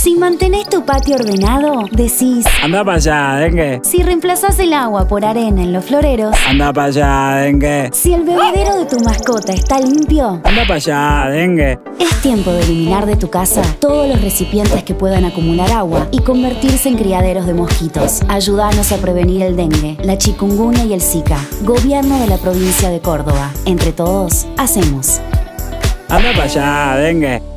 Si mantenés tu patio ordenado, decís... Anda para allá, dengue. Si reemplazás el agua por arena en los floreros... Anda para allá, dengue. Si el bebedero de tu mascota está limpio... Anda para allá, dengue. Es tiempo de eliminar de tu casa todos los recipientes que puedan acumular agua y convertirse en criaderos de mosquitos. Ayúdanos a prevenir el dengue, la chikungunya y el Zika. Gobierno de la provincia de Córdoba. Entre todos, hacemos. Anda para allá, dengue.